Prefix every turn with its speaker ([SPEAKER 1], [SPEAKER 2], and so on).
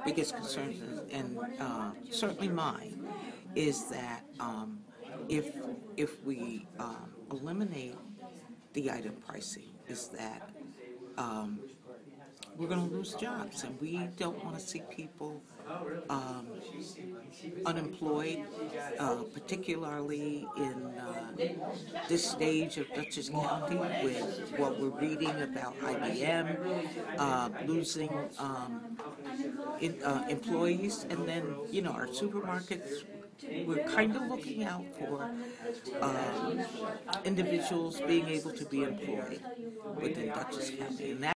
[SPEAKER 1] biggest concerns, and certainly mine, is that if if we eliminate the item pricing, is that um, we're going to lose jobs, and we don't want to see people um, unemployed, particularly in this stage of Dutchess County with what we're reading about IBM losing employees, and then our supermarkets. We're kind of looking out for individuals being able to be employed within Dutchess County, and that